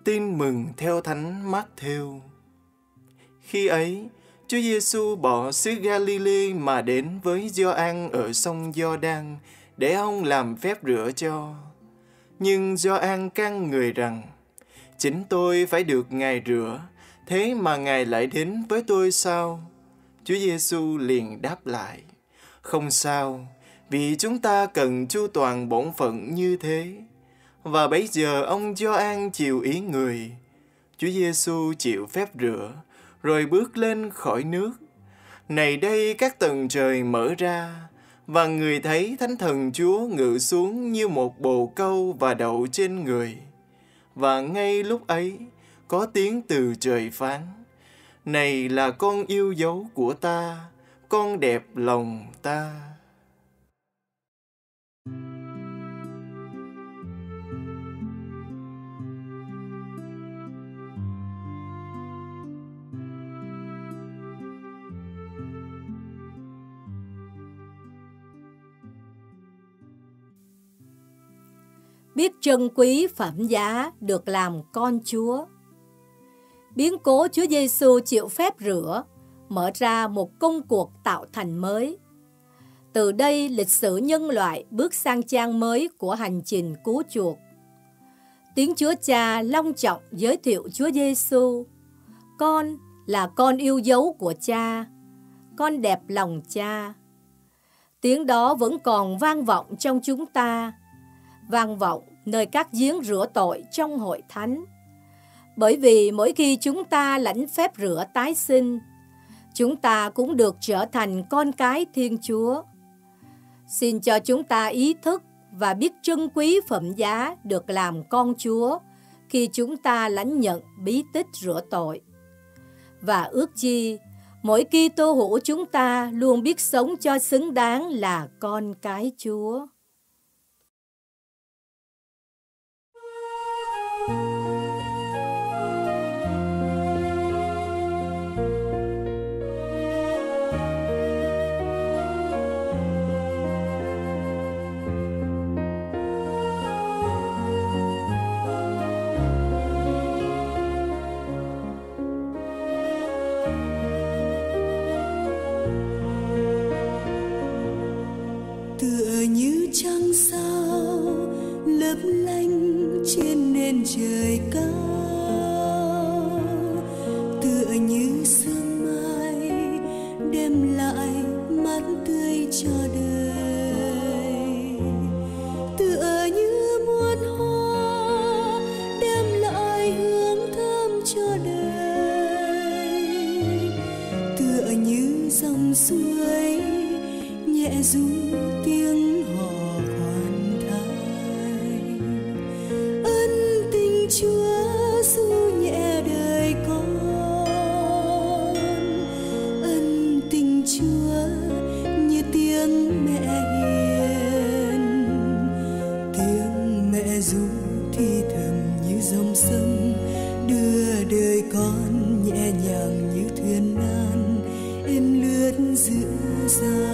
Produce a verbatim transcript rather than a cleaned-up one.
Tin mừng theo Thánh Mác-thêu. Khi ấy, Chúa Giêsu bỏ xứ Ga-li-lê mà đến với Gioan ở sông Gio-đan để ông làm phép rửa cho. Nhưng Gioan can người rằng: chính tôi phải được Ngài rửa, thế mà Ngài lại đến với tôi sao? Chúa Giêsu liền đáp lại: không sao, vì chúng ta cần chu toàn bổn phận như thế. Và bấy giờ ông Gioan chiều ý người. Chúa Giêsu chịu phép rửa, rồi bước lên khỏi nước. Này đây các tầng trời mở ra, và người thấy Thánh Thần Chúa ngự xuống như một bồ câu và đậu trên người. Và ngay lúc ấy, có tiếng từ trời phán: này là con yêu dấu của ta, con đẹp lòng ta. Biết trân quý phẩm giá được làm con Chúa. Biến cố Chúa Giêsu chịu phép rửa mở ra một công cuộc tạo thành mới. Từ đây lịch sử nhân loại bước sang trang mới của hành trình cứu chuộc. Tiếng Chúa Cha long trọng giới thiệu Chúa Giêsu: con là con yêu dấu của Cha, con đẹp lòng Cha. Tiếng đó vẫn còn vang vọng trong chúng ta, vang vọng nơi các giếng rửa tội trong hội thánh. Bởi vì mỗi khi chúng ta lãnh phép rửa tái sinh, chúng ta cũng được trở thành con cái Thiên Chúa. Xin cho chúng ta ý thức và biết trân quý phẩm giá được làm con Chúa khi chúng ta lãnh nhận bí tích rửa tội. Và ước chi, mỗi Kitô hữu chúng ta luôn biết sống cho xứng đáng là con cái Chúa. Tựa như trăng sao lấp lánh trên nền trời cao, tựa như sương mai đem lại mát tươi cho đời, tựa như muôn hoa đem lại hương thơm cho đời, tựa như dòng suối nhẹ ru tiếng hò khoan thai. Ân tình Chúa du nhẹ đời con, ân tình Chúa như tiếng mẹ hiền, tiếng mẹ ru thì thầm như dòng sông đưa đời con nhẹ nhàng như thuyền nan êm lướt giữa dòng.